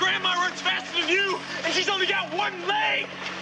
grandma runs faster than you, and she's only got one leg.